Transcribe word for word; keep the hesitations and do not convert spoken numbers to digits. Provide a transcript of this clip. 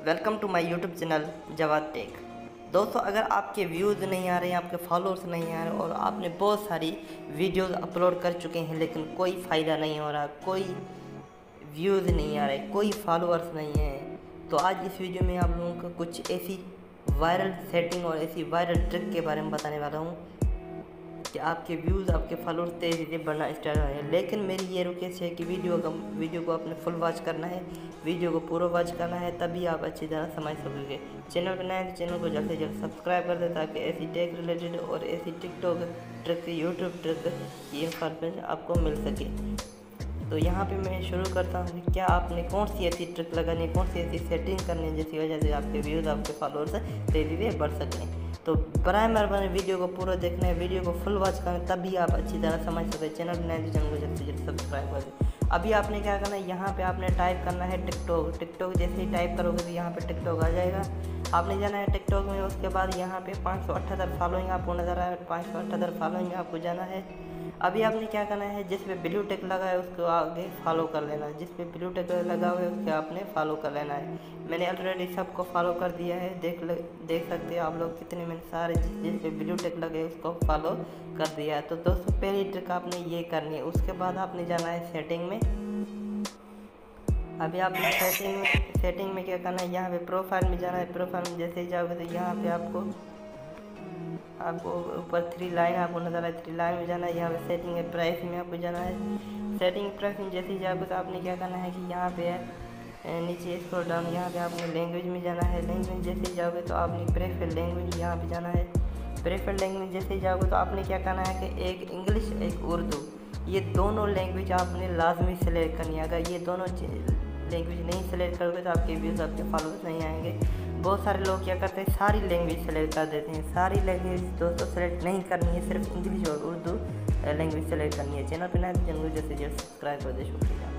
Welcome to my YouTube channel Jawad tech. दोस्तों, अगर आपके व्यूज़ नहीं आ रहे हैं, आपके फॉलोअर्स नहीं आ रहे और आपने बहुत सारी वीडियोस अपलोड कर चुके हैं लेकिन कोई फ़ायदा नहीं हो रहा, कोई व्यूज़ नहीं आ रहे, कोई फॉलोअर्स नहीं है, तो आज इस वीडियो में आप लोगों को कुछ ऐसी वायरल सेटिंग और ऐसी वायरल ट्रिक के बारे में बताने वाला हूँ कि आपके व्यूज़, आपके फॉलोअर्स तेज़ी से बढ़ना स्टार्ट हो हैं। लेकिन मेरी ये रिक्वेस्ट है कि वीडियो का वीडियो को आपने फुल वॉच करना है, वीडियो को पूरा वॉच करना है, तभी आप अच्छी तरह समझ सकोगे। चैनल पर नए तो चैनल को जल्द से जल्द सब्सक्राइब कर दें ताकि ऐसी टेक रिलेटेड और ऐसी टिकटॉक ट्रिक, यूट्यूब ट्रिक की इन्फॉर्मेशन आपको मिल सके। तो यहाँ पे मैं शुरू करता हूँ कि क्या आपने कौन सी ऐसी ट्रिक लगानी है, कौन सी ऐसी सेटिंग करनी है जिसकी वजह से आपके व्यूज़, आपके फॉलोअर्स तेज़ी से बढ़ सकें। तो बराए मेहरबानी वीडियो को पूरा देखना है, वीडियो को फुल वॉच करना है, तभी आप अच्छी तरह समझ सकते। चैनल नए तो चैनल को जल्द से जल्द सब्सक्राइब कर दें। अभी आपने क्या करना है, यहाँ पे आपने टाइप करना है टिकटॉक। टिकटॉक जैसे ही टाइप करोगे तो यहाँ पे टिकटॉक आ जाएगा। आपने जाना है टिकटॉक में, उसके बाद यहाँ पे पाँच सौ अठहत्तर फॉलोइंग आपको नज़र आए, पाँच सौ अठहत्तर फॉलोइंग में आपको जाना है। अभी आपने क्या करना है, जिस पे ब्लू टिक लगा है उसको आगे फॉलो कर लेना है, जिस पे ब्लू टिक लगा हुआ है उसके आपने फॉलो कर लेना है। मैंने ऑलरेडी सबको फॉलो कर दिया है, देख ले देख सकते हैं आप लोग कितने मैंने सारे जिस जिस पे ब्लू टिक लगे उसको फॉलो कर दिया है। तो दोस्तों, पहली ट्रिक आपने ये करनी है। उसके बाद आपने जाना है सेटिंग में। अभी आपने सेटिंग में सेटिंग में क्या करना है, यहाँ पे प्रोफाइल में जाना है। प्रोफाइल में जैसे ही जाओगे तो यहाँ पे आपको आपको ऊपर थ्री लाइन आपको नजर आए, थ्री लाइन में जाना है। यहाँ पे सेटिंग है, प्राइस में आपको जाना है। सेटिंग प्राइस में जैसे ही जाओगे तो आपने क्या करना है कि यहाँ पे नीचे स्क्रॉल डाउन, यहाँ पे आपने लैंग्वेज में जाना है। लैंग्वेज जैसे ही जाओगे तो आपने प्रेफर लैंग्वेज यहाँ पे जाना है। प्रेफर लैंग्वेज जैसे ही जाओगे तो आपने क्या करना है कि एक इंग्लिश, एक उर्दू, ये दोनों लैंग्वेज आपने लाजमी सेलेक्ट करनी है। अगर ये दोनों लैंग्वेज नहीं सेलेक्ट करोगे तो आपके व्यूज़, आपके फॉलोअर्स नहीं आएंगे। बहुत सारे लोग क्या करते हैं, सारी लैंग्वेज सेलेक्ट कर देते हैं। सारी लैंग्वेज दोस्तों सेलेक्ट नहीं करनी है, सिर्फ इंग्लिश और उर्दू लैंग्वेज सेलेक्ट करनी है। चैनल पर नए चैनल को जैसे जैसे सब्सक्राइब कर दे। शुक्रिया।